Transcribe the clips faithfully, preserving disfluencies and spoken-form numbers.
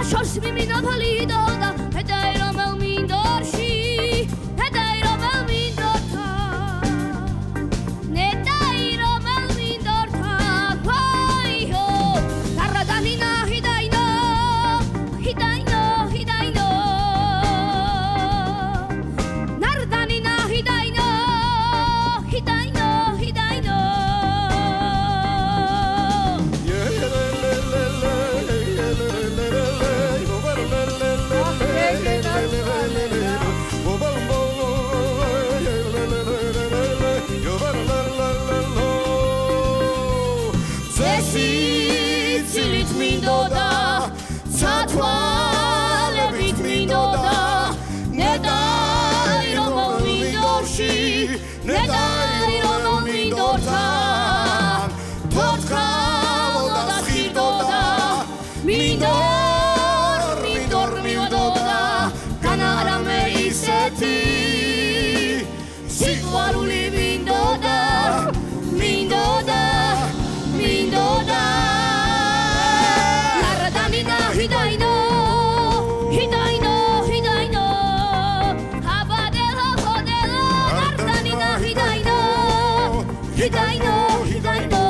შორს მიმინოფალი დოდა ჰედაი რომელ მინდორში ჰედაი რომელ მინდორთა ნეტაი რომელ მინდორთა ვაიო დარადანინა ჰიდაინო ჰიდაინო ჰიდაინო ნარდანინა ჰიდაინო ჰიდაინო ჰიდაინო Zesicilит mindoda Zatvalebit mindoda Nedai romel mindorshi Nedai romel mindortan Totkavoda schirdoda Mindor, mindor, mindoda Kanara meiseti Sitvaruli mindoda Mindoda Mindoda Naradanina hidaino Hidaino, hidaino Habadelo, hodelo Naradanina hidaino Hidaino, hidaino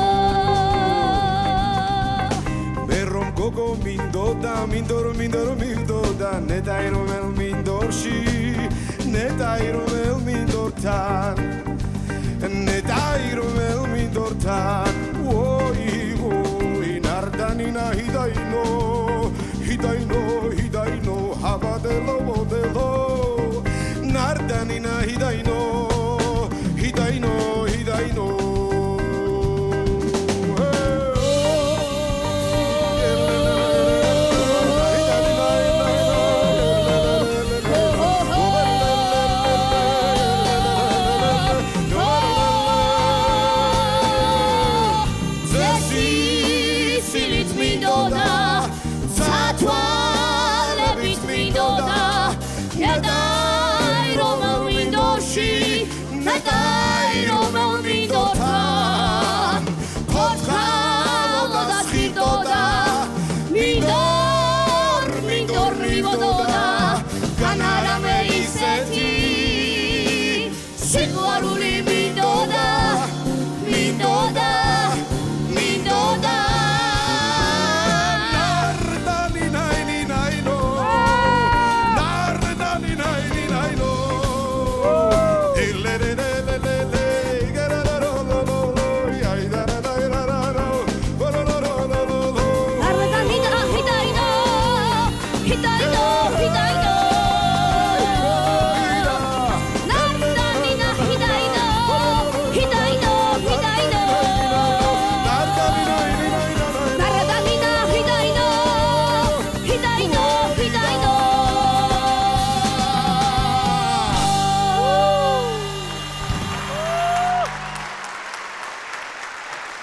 Berrom gogo mindoda Mindor, mindor, mindoda Nedai romel mindorshi Nedai romel mindortan Nedai romel mindortan Oi, oi, nardanina hidaino Hidaino, hidaino Habadelo, hodelo Nardanina hidaino Hidaino, hidaino Nedai romel mindorshi Nedai romel mindortan Totkavoda schirdoda Mindor, mindor, mindoda